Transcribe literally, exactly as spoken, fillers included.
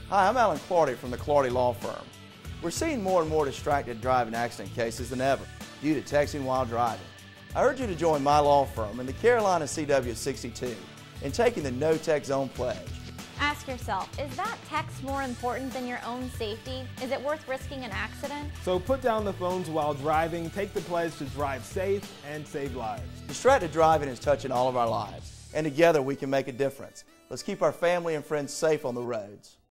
Hi, I'm Alan Clardy from the Clardy Law Firm. We're seeing more and more distracted driving accident cases than ever due to texting while driving. I urge you to join my law firm and the Carolina C W sixty-two in taking the No Text Zone pledge. Ask yourself, is that text more important than your own safety? Is it worth risking an accident? So put down the phones while driving, take the pledge to drive safe and save lives. Distracted driving is touching all of our lives, and together we can make a difference. Let's keep our family and friends safe on the roads.